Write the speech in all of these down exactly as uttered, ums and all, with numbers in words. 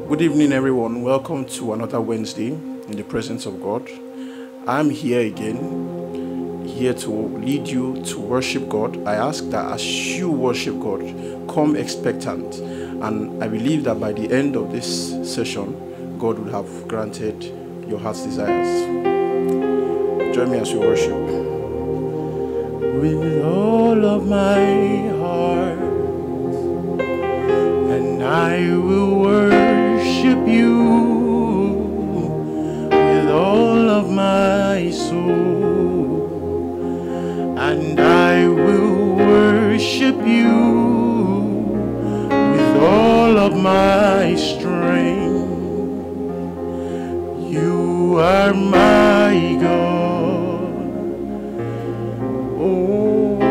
Good evening, everyone. Welcome to another Wednesday in the presence of God. I'm here again, here to lead you to worship God. I ask that as you worship God, come expectant. And I believe that by the end of this session, God will have granted your heart's desires. Join me as we worship. With all of my heart, and I will worship you with all of my soul, and I will worship you with all of my strength. You are my God. Oh,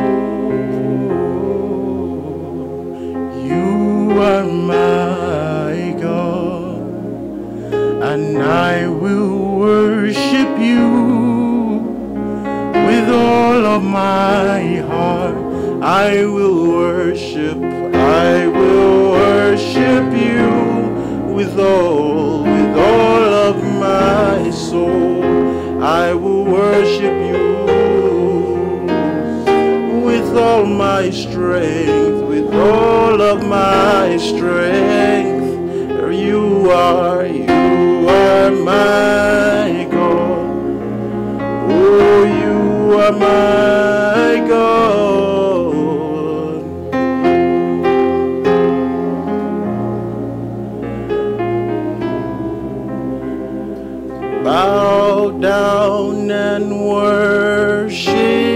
you are my God, and I will worship you with all of my heart. I will worship, I will worship you with all, with all of my soul. I will worship you with all my strength, with all of my strength. You are, you are my God. Oh, you are my God. Bow down and worship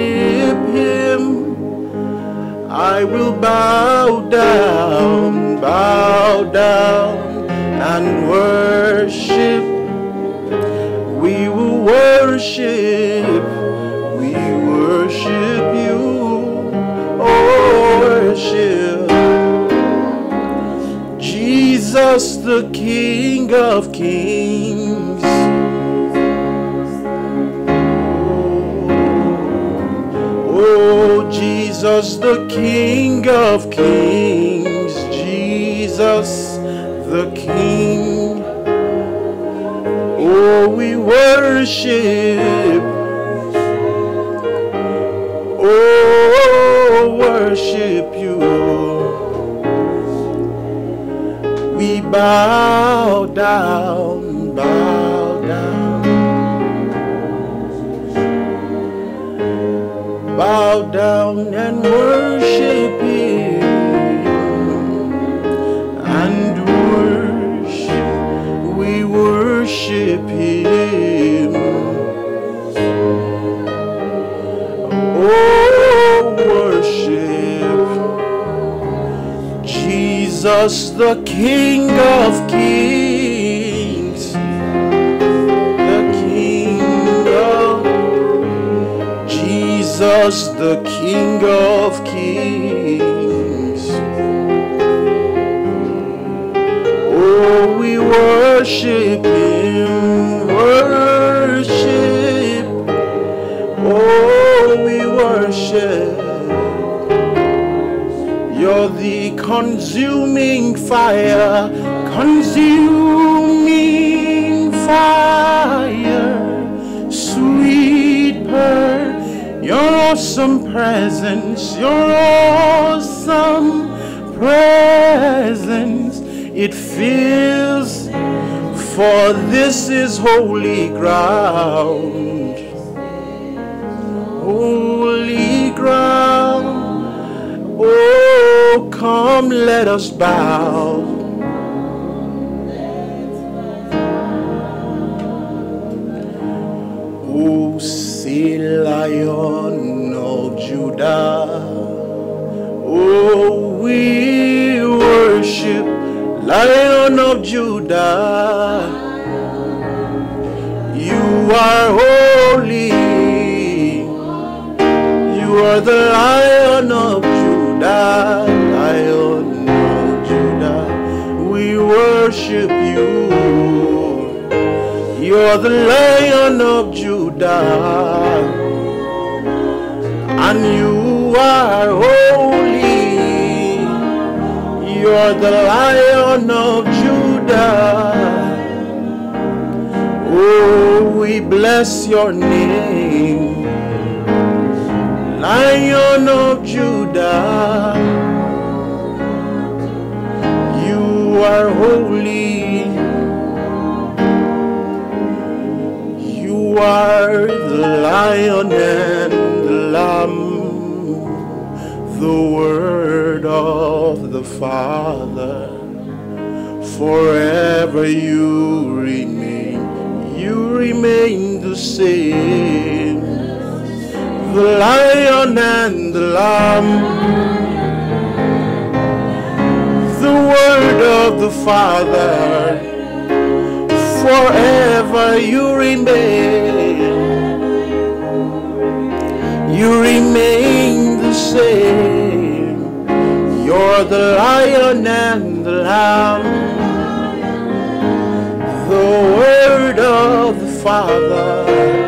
Him. I will bow down, bow down and worship. We will worship, we worship you, oh worship Jesus, the King of Kings. Oh, Jesus, the King of Kings, Jesus, the King. Oh, we worship, oh, worship you. We bow down, bow down, bow down and worship Him, and worship, we worship Him. Oh, worship Jesus, the King of Kings, the King of Jesus, the King of Kings. Oh, we worship Him, worship. Oh, we worship. You're the consuming fire, consuming fire, sweet pearl, your awesome presence, your awesome presence, it fills, for this is holy ground, holy ground. Oh, come, let us bow. Oh, say, Lion of Judah. Oh, we worship Lion of Judah. You are holy. You are the Lion of Judah, Lion of Judah. We worship you. You are the Lion of Judah, and you are holy. You are the Lion of Judah. Judah. Oh, we bless your name, Lion of Judah. You are holy. You are the Lion and the Lamb, the Word of the Father. Forever you remain, you remain the same. The Lion and the Lamb, the Word of the Father. Forever you remain, you remain the same. You're the Lion and the Lamb, the Word of the Father.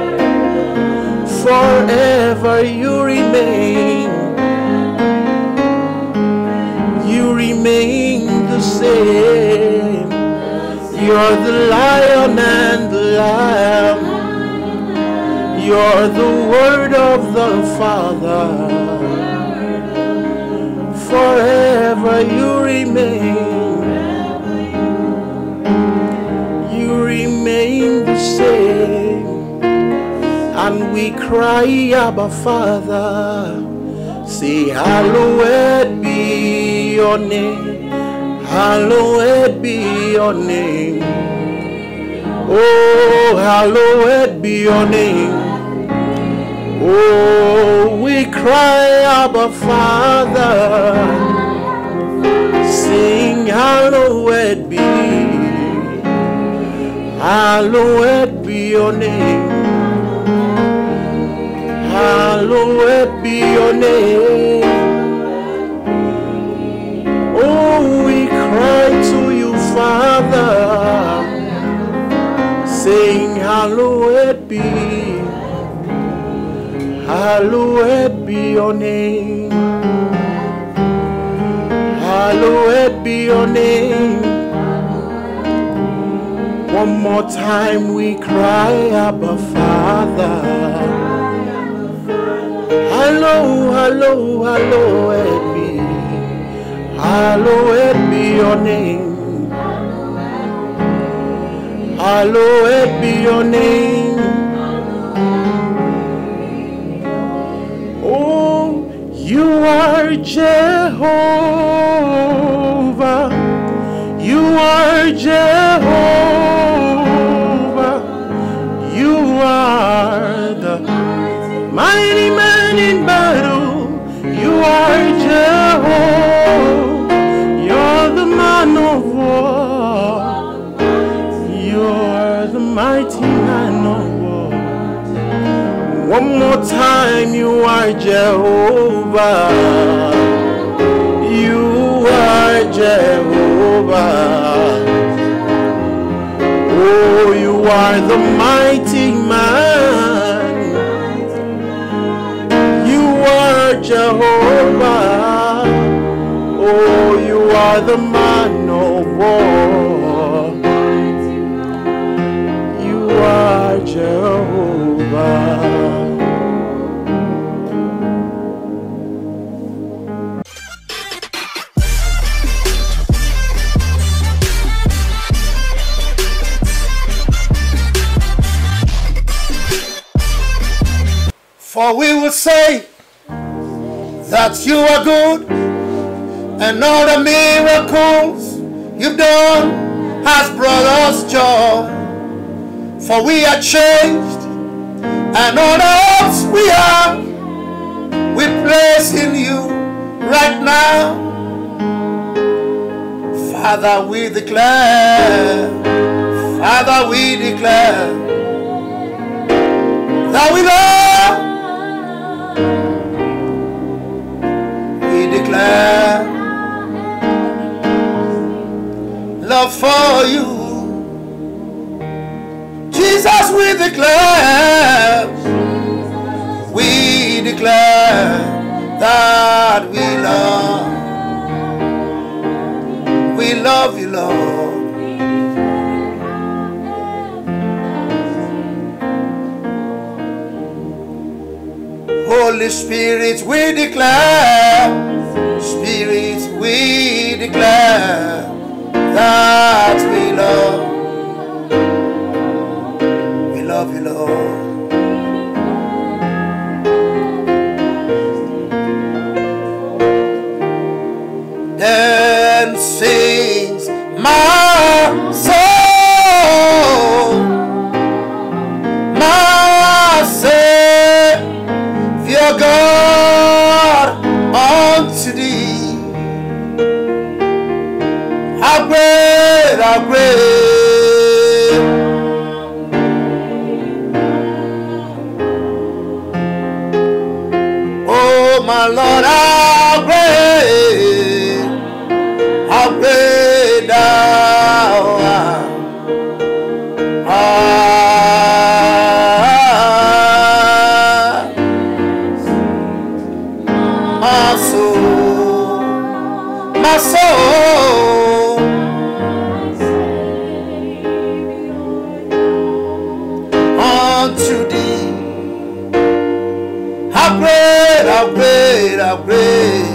Forever you remain, you remain the same. You're the Lion and the Lamb, you're the Word of the Father. Forever you remain, you remain the same. And we cry, Abba Father, say hallowed be your name, hallowed be your name. Oh, hallowed be your name. Oh, we cry, Abba Father, sing hallowed be, hallowed be your name, hallowed be your name. Oh, we cry to you, Father, saying hallowed be, hallowed be your name, hallowed be your name. One more time we cry, Abba Father, hello, hello, hallowed be, hallowed be your name, hallowed be your name. Oh, you are Jehovah, you are Jehovah, you are the mighty man in battle. You are Jehovah, you're the man of war, you're the mighty man of war. One more time, you are Jehovah, you are Jehovah. Oh, you are the mighty man, you are Jehovah. Oh, you are the man of war, you are Jehovah. For we will say that you are good, and all the miracles you've done has brought us joy. For we are changed, and all the hopes we have, we place in you right now. Father, we declare, Father, we declare that we love. We declare love for you. Jesus, we declare, we declare that we love. We love you, Lord. Holy Spirit, we declare, Spirit, we declare that we love, we love you, Lord. Then sings my soul, my Savior God, unto thee. How great, how great, oh my Lord, how great, how great thou art. Ah, my soul, my soul, unto thee. How great, how great, how great.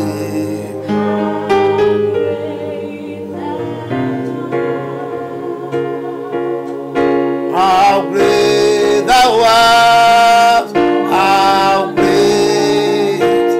How great thou art, how great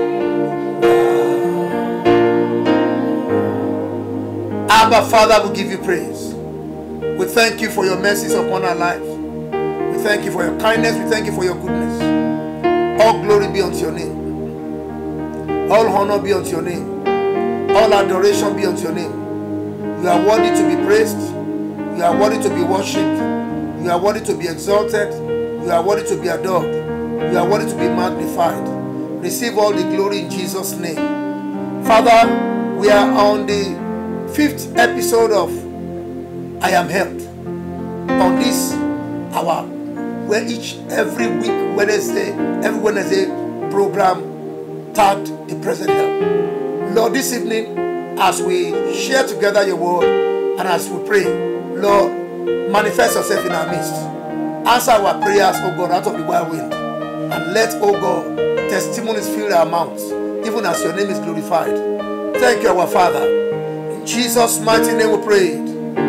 thou. Abba, Father, we give you praise. We thank you for your mercies upon our lives. We thank you for your kindness. We thank you for your goodness. All glory be unto your name. All honor be unto your name. All adoration be unto your name. You are worthy to be praised. You are worthy to be worshipped. You are worthy to be exalted. You are worthy to be adored. You are worthy to be magnified. Receive all the glory in Jesus' name. Father, we are on the fifth episode of I Am Helped. On this hour, where each every week, Wednesday, every Wednesday program tagged the present help. Lord, this evening, as we share together your word and as we pray, Lord, manifest yourself in our midst. Answer our prayers, oh God, out of the wild wind. And let, oh God, testimonies fill our mouths, even as your name is glorified. Thank you, our Father. In Jesus' mighty name we prayed.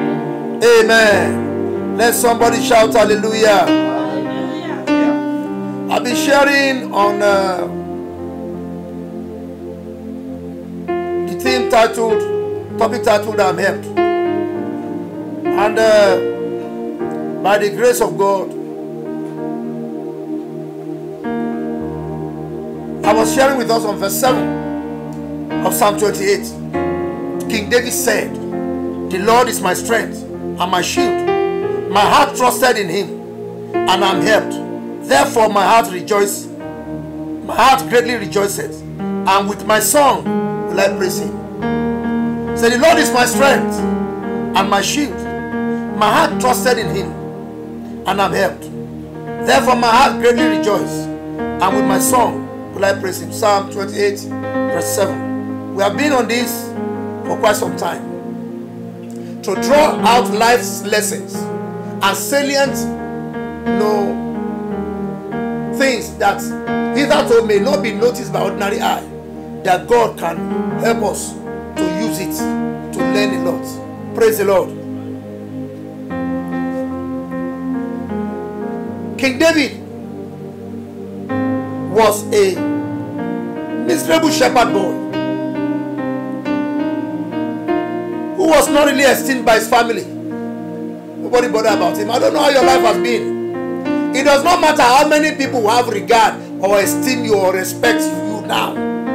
Amen. Let somebody shout hallelujah. Hallelujah. I've been sharing on uh, the theme titled, topic titled, I'm Helped. And uh, by the grace of God, I was sharing with us on verse seven of Psalm twenty-eight. King David said, the Lord is my strength and my shield. My heart trusted in him, and I'm helped. Therefore my heart rejoices. My heart greatly rejoices, and with my song will I praise him. Say, the Lord is my strength and my shield. My heart trusted in him, and I'm helped. Therefore my heart greatly rejoices, and with my song will I praise him. Psalm twenty-eight, verse seven. We have been on this for quite some time, to draw out life's lessons and salient, you know, things that hitherto may not be noticed by ordinary eye, that God can help us to use it to learn a lot. Praise the Lord. King David was a miserable shepherd boy who was not really esteemed by his family. Nobody bothered about him. I don't know how your life has been. It does not matter how many people have regard or esteem you or respect you now.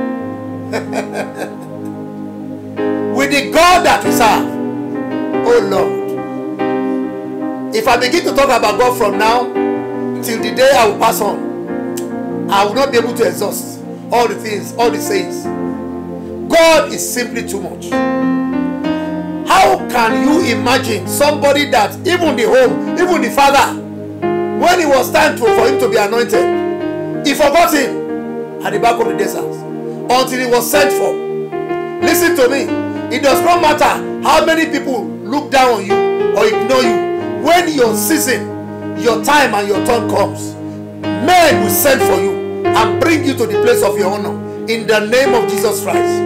With the God that we serve, oh Lord, if I begin to talk about God from now till the day I will pass on, I will not be able to exhaust all the things, all the sayings. God is simply too much. How can you imagine somebody that even the home, even the father, when it was time to, for him to be anointed, he forgot him at the back of the desert until he was sent for. Listen to me. It does not matter how many people look down on you or ignore you. When your season, your time and your turn comes, men will send for you and bring you to the place of your honor in the name of Jesus Christ.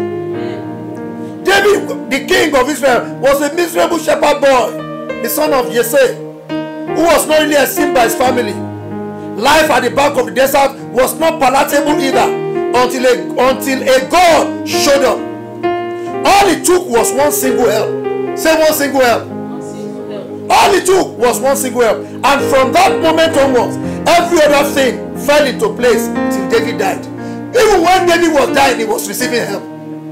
David, the king of Israel, was a miserable shepherd boy, the son of Jesse, who was not really esteemed by his family. Life at the back of the desert was not palatable either until a, until a God showed up. All it took was one single help. Say one single help. One single help. All it took was one single help. And from that moment onwards, every other thing fell into place till David died. Even when David was dying, he was receiving help.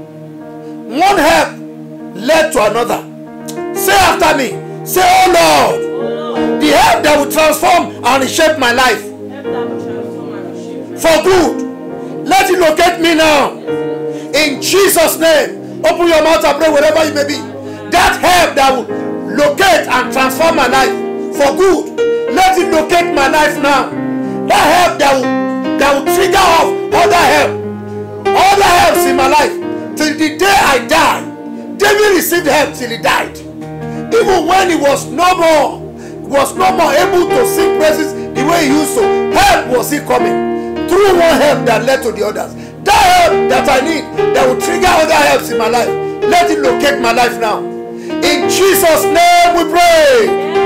One help led to another. Say after me. Say, oh Lord, Oh Lord, the help that will transform and reshape my life help that will transform and reshape my for good. Let it locate me now. In Jesus' name, open your mouth and pray wherever you may be. That help that will locate and transform my life for good. Let it locate my life now. That help that will, that will trigger off other help. Other helps in my life. Till the day I die. David received help till he died. Even when he was no more, was no more able to sing praises the way he used to, help was he coming. Through one help that led to the others. That help that I need, that will trigger other helps in my life. Let it locate my life now. In Jesus' name we pray.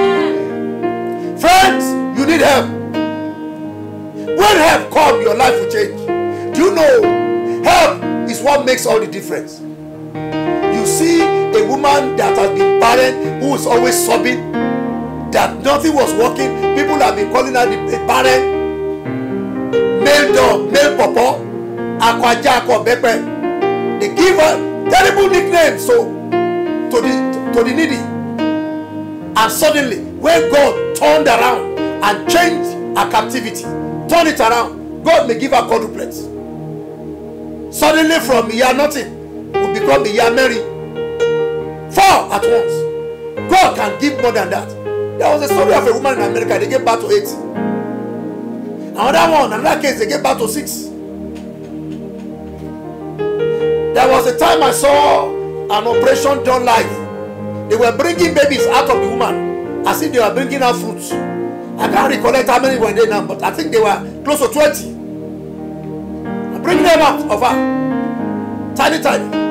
Yeah. Friends, you need help. When help comes, your life will change. Do you know, help is what makes all the difference. You see a woman that has been barren, who is always sobbing, that nothing was working. People have been calling her the barren, male dog, male pawpaw, akwaja, akwabepe. They give her terrible nicknames so to the to the needy. And suddenly, when God turned around and changed her captivity, turn it around, God may give her quadruplets. Suddenly from Iya nothing will become Iya Mary. Four at once. God can give more than that. There was a story of a woman in America, they gave birth to eight. Another one, another case, they gave birth to six. There was a time I saw an operation done live. They were bringing babies out of the woman as if they were bringing out fruits. I can't recollect how many were there now, but I think they were close to twenty. Bring them out of her. Tiny, tiny.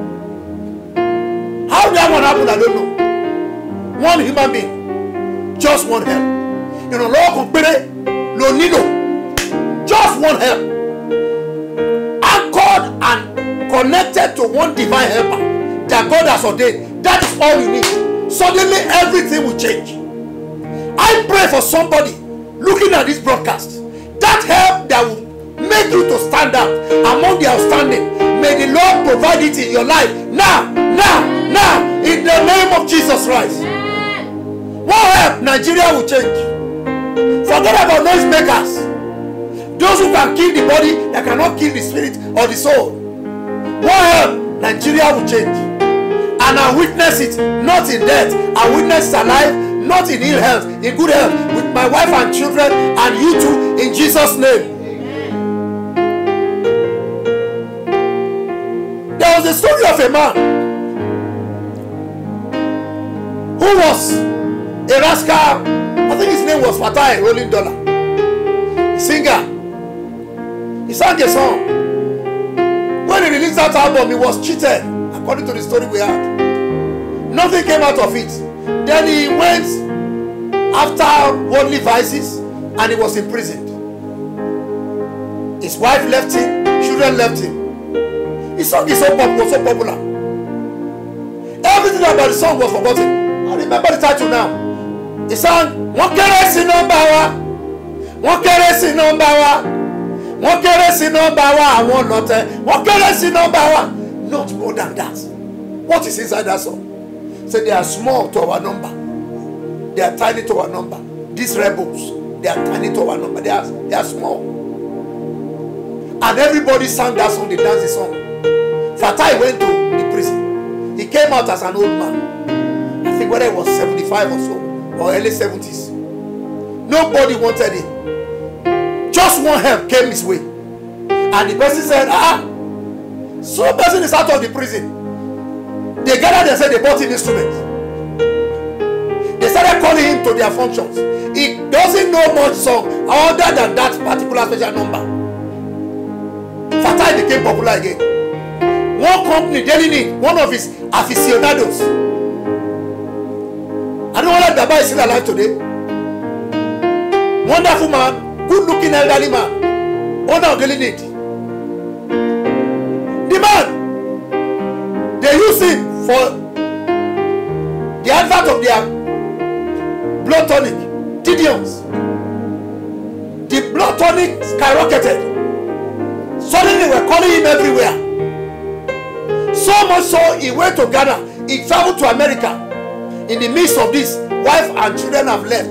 How that one happened, I don't know. One human being. Just one help. You know, Lord, no need. Just one help. Anchored and connected to one divine helper that God has ordained. That is all you need. Suddenly, everything will change. I pray for somebody looking at this broadcast. That help that will make you to stand out among the outstanding. May the Lord provide it in your life now, now, now, in the name of Jesus Christ. One help, Nigeria will change. Forget about noise makers. Those who can kill the body, that cannot kill the spirit or the soul. One help, Nigeria will change. And I witness it, not in death. I witness it alive, not in ill health, in good health, with my wife and children, and you too, in Jesus' name. There was a story of a man who was a rascal. I think his name was Fatai Rolling Dollar. A singer. He sang a song. When he released that album, he was cheated, according to the story we had. Nothing came out of it. Then he went after worldly vices and he was imprisoned. His wife left him, children left him. His song is so pop, was so popular. Everything about the song was forgotten. I remember the title now. He sang, One keresi number one, one keresi number one, one keresi number one, one not one keresi number one. Not more than that. What is inside that song? Say they are small to our number. They are tiny to our number. These rebels, they are tiny to our number. They are, they are small. And everybody sang that song, they danced the song. Fatai went to the prison. He came out as an old man. I think whether he was seventy-five or so, or early seventies. Nobody wanted him. Just one help came his way. And the person said, ah, so person is out of the prison. They gathered and said they bought him instruments. They started calling him to their functions. He doesn't know much song other than that particular special number. Fatai became popular again. One company, Daily Need, one of his aficionados. I don't know whether Baba is still alive today. Wonderful man, good looking elderly man, owner of Daily Need. The man, they use him for the advert of their blood tonic, Tidions. The blood tonic skyrocketed. Suddenly they were calling him everywhere. So much so he went to Ghana. He traveled to America. In the midst of this, wife and children have left.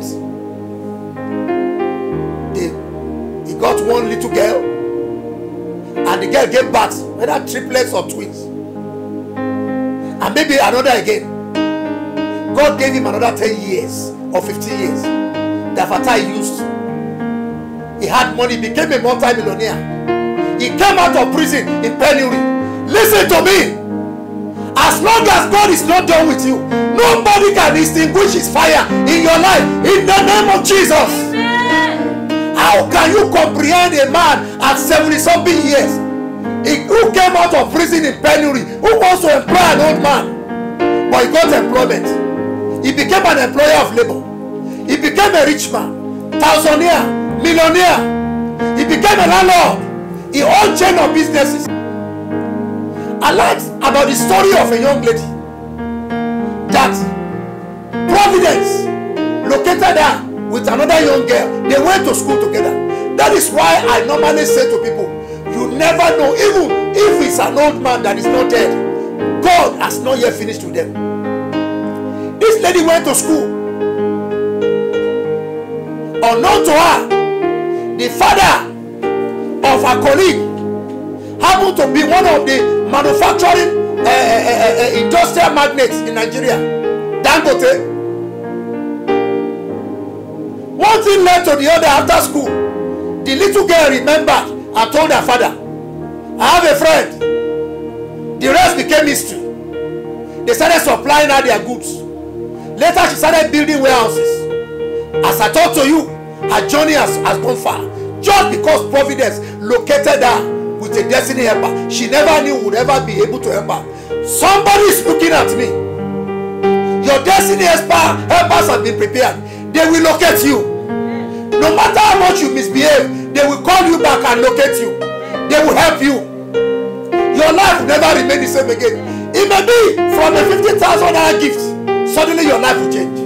They, he got one little girl, and the girl gave birth, whether triplets or twins, and maybe another again. God gave him another ten years or fifteen years. That Fatai used. He had money, became a multi-millionaire. He came out of prison in penury. Listen to me. As long as God is not done with you, nobody can extinguish his fire in your life. In the name of Jesus. Amen. How can you comprehend a man at seventy something years who came out of prison in penury, who wants to employ an old man, but he got employment? He became an employer of labor. He became a rich man, thousandaire, millionaire. He became a landlord. He owned chain of businesses. I like about the story of a young lady that Providence located her with another young girl. They went to school together. That is why I normally say to people, you never know, even if it's an old man that is not dead, God has not yet finished with them. This lady went to school. Unknown to her, the father of her colleague happened to be one of the manufacturing uh, uh, uh, uh, industrial magnates in Nigeria, Dangote. One thing led to the other after school. The little girl remembered and told her father, I have a friend. The rest became history. They started supplying her their goods. Later she started building warehouses. As I talk to you, her journey has, has gone far. Just because Providence located her with a destiny helper she never knew would ever be able to help her. Somebody is looking at me. Your destiny helpers have been prepared. They will locate you. No matter how much you misbehave, they will call you back and locate you. They will help you. Your life will never remain the same again. It may be from a fifty thousand dollar gift, suddenly your life will change.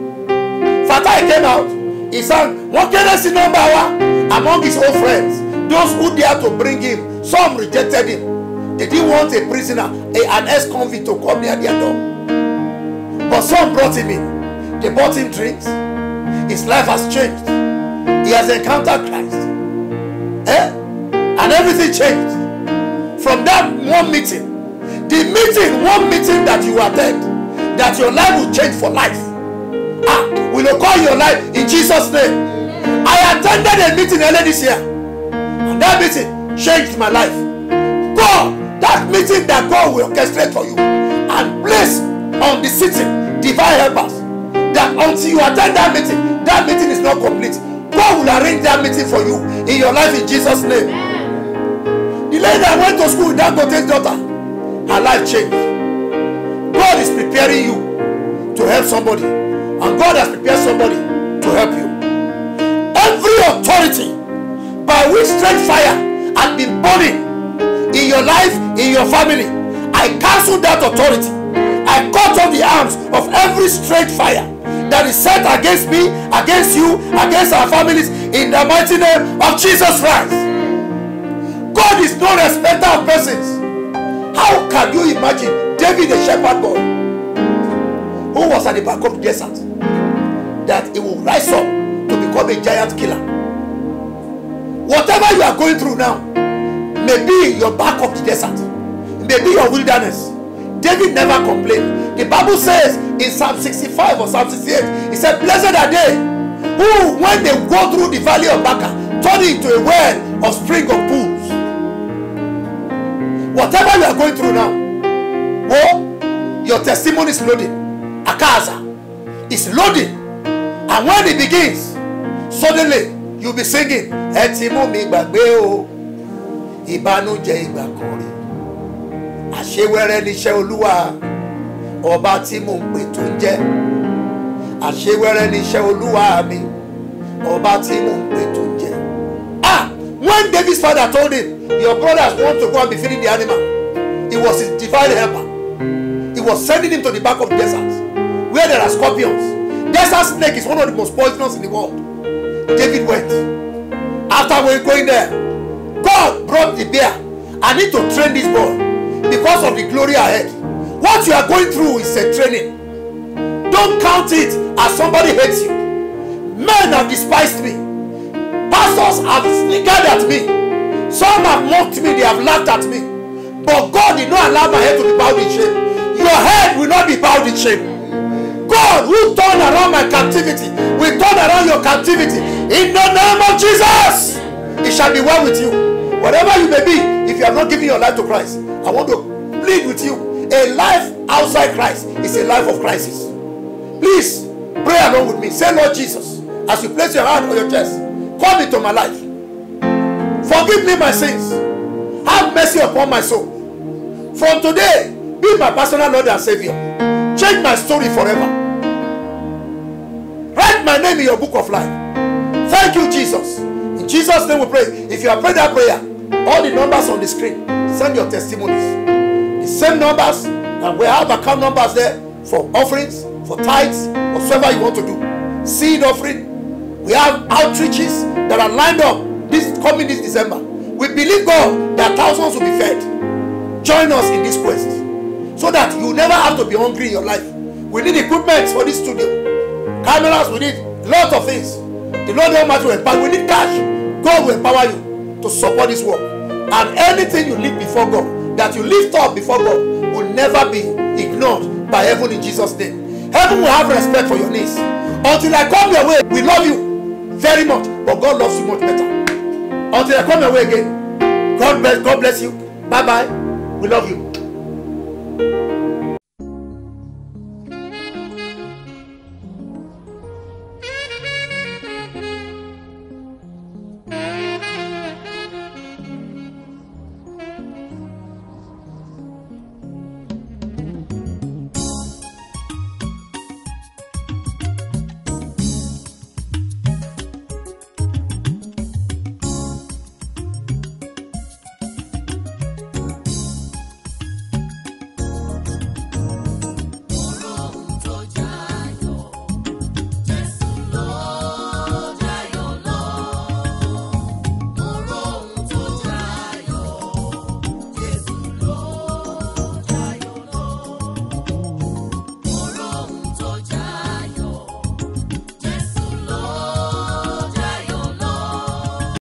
Fatai came out. He sang one Kennedy number one among his old friends. Those who dared to bring him, some rejected him. They didn't want a prisoner, a, an ex-convict to come near their door. But some brought him in. They bought him drinks. His life has changed. He has encountered Christ. Eh? And everything changed. From that one meeting, the meeting, one meeting that you attend, that your life will change for life. Ah, will you call your life in Jesus' name? I attended a meeting earlier this year. And that meeting changed my life. God, that meeting that God will orchestrate for you and place on the sitting divine helpers, that until you attend that meeting, that meeting is not complete. God will arrange that meeting for you in your life in Jesus' name. The lady that went to school with Dangote's daughter, her life changed. God is preparing you to help somebody, and God has prepared somebody to help you. Every authority by which strange fire has been burning in your life, in your family, I cancel that authority. I cut off the arms of every strange fire that is set against me, against you, against our families, in the mighty name of Jesus Christ. God is no respecter of persons. How can you imagine David, the shepherd boy, who was at the back of the desert, that he will rise up to become a giant killer? Whatever you are going through now may be your back of the desert, may be your wilderness. David never complained. The Bible says in Psalm sixty-five or Psalm sixty-eight, he said, blessed are they who, when they go through the valley of Baca, turn it into a well of spring of pools. Whatever you are going through now, oh, your testimony is loading. Akaza is loading. And when it begins, suddenly you'll be singing, Etimo mi gbagbe o, ìbànújẹ́ ìgbà kan rí. Àṣewẹ́rẹ́ níṣẹ́ Olúwa, ọba tí mò ń pè tó ń jẹ́. Àṣewẹ́rẹ́ níṣẹ́ Olúwa mi, ọba tí mò ń pè tó ń jẹ́. Ah, when David's father told him, your brothers want to go and be feeding the animal, he was his divine helper. He was sending him to the back of the desert, where there are scorpions. Desert snake is one of the most poisonous in the world. David went. After we going there, God brought the bear. I need to train this boy because of the glory ahead. What you are going through is a training. Don't count it as somebody hates you. Men have despised me. Pastors have snickered at me. Some have mocked me. They have laughed at me. But God did not allow my head to be bowed in shame. Your head will not be bowed in shame. God who turned around my captivity will turn around your captivity. In the name of Jesus, it shall be well with you. Whatever you may be, if you have not given your life to Christ, I want to plead with you. A life outside Christ is a life of crisis. Please pray along with me. Say, Lord Jesus, as you place your hand on your chest, come into my life. Forgive me my sins. Have mercy upon my soul. From today, be my personal Lord and Savior. Change my story forever. Write my name in your book of life. Thank you, Jesus. In Jesus' name we pray. If you have prayed that prayer, all the numbers on the screen, send your testimonies. The same numbers, and we have account numbers there for offerings, for tithes, whatsoever you want to do. Seed offering. We have outreaches that are lined up this coming this December. We believe God that thousands will be fed. Join us in this quest, so that you never have to be hungry in your life. We need equipment for this studio, cameras, we need lots of things. The Lord Almighty will empower. We need cash. God will empower you to support this work. And anything you lift before God, that you lift up before God, will never be ignored by heaven in Jesus' name. Heaven will have respect for your needs. Until I come your way, we love you very much, but God loves you much better. Until I come your way again, God bless, God bless you. Bye bye. We love you.